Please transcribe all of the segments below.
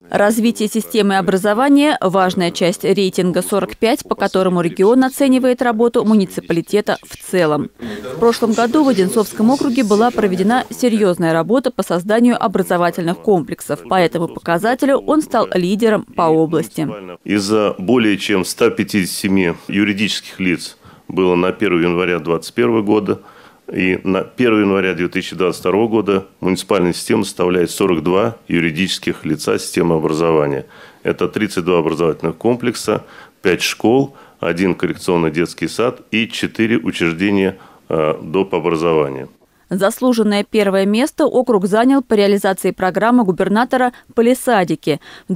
Развитие системы образования – важная часть рейтинга 45, по которому регион оценивает работу муниципалитета в целом. В прошлом году в Одинцовском округе была проведена серьезная работа по созданию образовательных комплексов. По этому показателю он стал лидером по области. Из-за более чем 157 юридических лиц было на 1 января 2021 года, и на 1 января 2022 года муниципальная система составляет 42 юридических лица системы образования. Это 32 образовательных комплекса, 5 школ, 1 коррекционный детский сад и 4 учреждения доп. Образования. Заслуженное первое место округ занял по реализации программы губернатора «Полисадики». В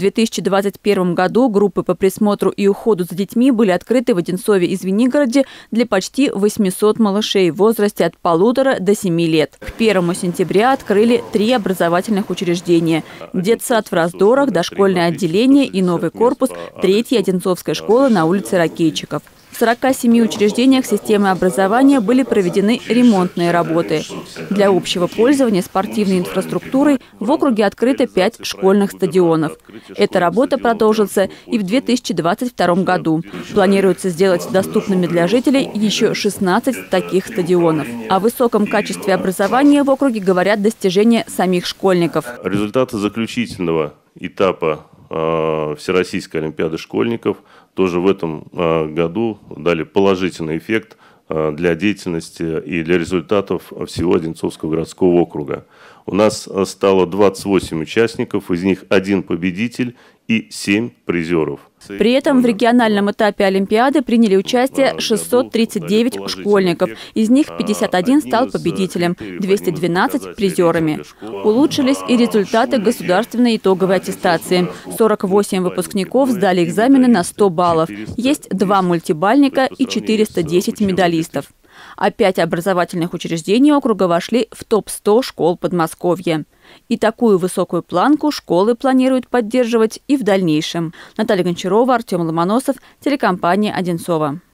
2021 году группы по присмотру и уходу за детьми были открыты в Одинцове и Звенигороде для почти 800 малышей в возрасте от 1,5 до 7 лет. К 1 сентября открыли 3 образовательных учреждения – детсад в Раздорах, дошкольное отделение и новый корпус 3-й Одинцовской школы на улице Ракейчиков. В 47 учреждениях системы образования были проведены ремонтные работы. Для общего пользования спортивной инфраструктурой в округе открыто 5 школьных стадионов. Эта работа продолжится и в 2022 году. Планируется сделать доступными для жителей еще 16 таких стадионов. О высоком качестве образования в округе говорят достижения самих школьников. Результаты заключительного этапа Всероссийской олимпиады школьников тоже в этом году дали положительный эффект для деятельности и для результатов всего Одинцовского городского округа. У нас стало 28 участников, из них 1 победитель и 7 призеров. При этом в региональном этапе Олимпиады приняли участие 639 школьников. Из них 51 стал победителем, 212 – призерами. Улучшились и результаты государственной итоговой аттестации. 48 выпускников сдали экзамены на 100 баллов. Есть 2 мультибалльника и 410 медалистов. А 5 образовательных учреждений округа вошли в топ-100 школ Подмосковья. И такую высокую планку школы планируют поддерживать и в дальнейшем. Наталья Гончарова, Артем Ломоносов, телекомпания «Одинцова».